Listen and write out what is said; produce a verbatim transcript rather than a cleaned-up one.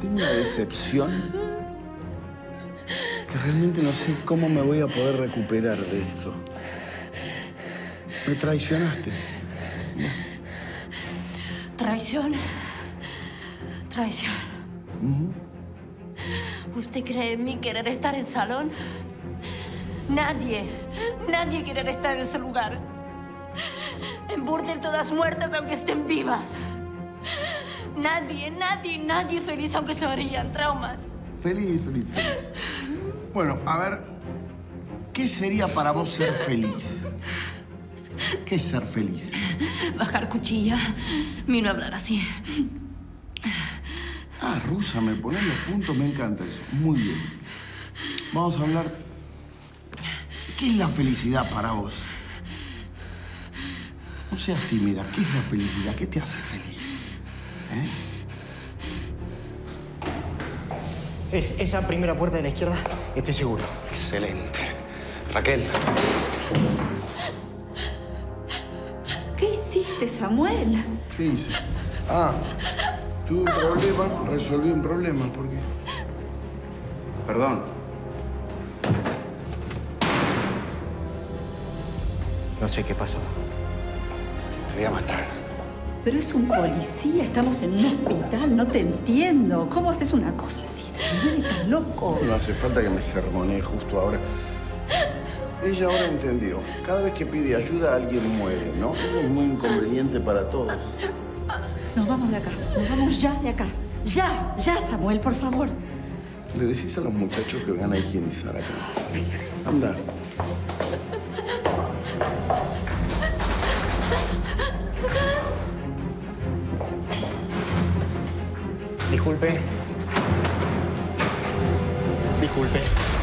tengo una decepción que realmente no sé cómo me voy a poder recuperar de esto. Me traicionaste. ¿Traición? Traición. Uh-huh. ¿Usted cree en mí querer estar en salón? Nadie, nadie quiere estar en ese lugar. En burdel todas muertas aunque estén vivas. Nadie, nadie, nadie feliz aunque se varían traumas. Feliz, feliz, feliz. Bueno, a ver, ¿qué sería para vos ser feliz? ¿Qué es ser feliz? Bajar cuchilla, mí no hablar así. Ah, rusa, me pones los puntos, me encanta eso. Muy bien. Vamos a hablar. ¿Qué es la felicidad para vos? No seas tímida. ¿Qué es la felicidad? ¿Qué te hace feliz? ¿Eh? Es esa primera puerta de la izquierda, estoy seguro. Excelente. Raquel. ¿Qué hiciste, Samuel? ¿Qué hice? Ah, tuve un problema, resolví un problema. ¿Por qué? Perdón. No sé qué pasó. Te voy a matar. Pero es un policía, estamos en un hospital, no te entiendo. ¿Cómo haces una cosa así, Samuel? Estás loco. No hace falta que me sermonee justo ahora. Ella ahora entendió. Cada vez que pide ayuda, alguien muere, ¿no? Eso es muy inconveniente para todos. Nos vamos de acá, nos vamos ya de acá. Ya, ya, Samuel, por favor. Le decís a los muchachos que vengan a higienizar acá. Anda. Disculpe. Disculpe.